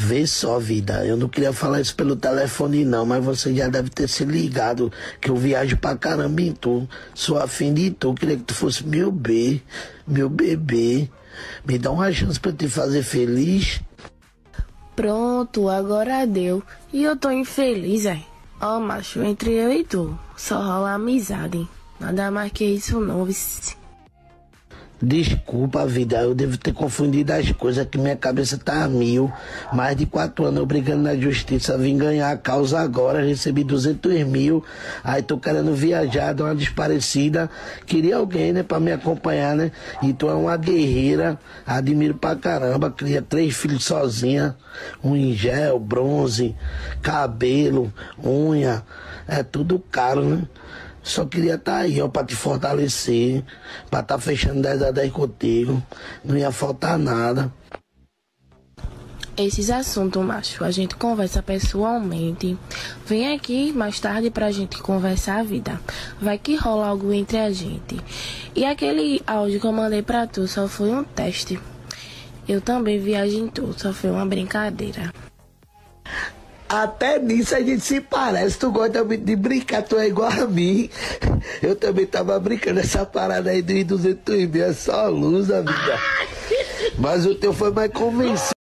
Vê só, vida, eu não queria falar isso pelo telefone não, mas você já deve ter se ligado que eu viajo pra caramba em tu. Sou afim de tu, queria que tu fosse meu bebê. Me dá uma chance pra eu te fazer feliz. Pronto, agora deu. E eu tô infeliz, Ó, macho, entre eu e tu, só rola amizade. Nada mais que isso não, vice. Desculpa, vida, eu devo ter confundido as coisas, que minha cabeça tá a mil. Mais de 4 anos eu brigando na justiça, vim ganhar a causa agora, recebi 200 mil. Aí tô querendo viajar, dar uma desparecida. Queria alguém, né, pra me acompanhar, né? E tu é uma guerreira, admiro pra caramba. Cria 3 filhos sozinha, um em gel, bronze, cabelo, unha, é tudo caro, né? Só queria estar aí, ó, pra te fortalecer, pra estar fechando 10 a 10 contigo. Não ia faltar nada. Esses assuntos, macho, a gente conversa pessoalmente. Vem aqui mais tarde pra gente conversar a vida. Vai que rola algo entre a gente. E aquele áudio que eu mandei pra tu só foi um teste. Eu também viajo em tu, só foi uma brincadeira. Até nisso a gente se parece, tu gosta muito de brincar, tu é igual a mim. Eu também tava brincando essa parada aí dos 200 mil, é só luz, amiga. Mas o teu foi mais convencido.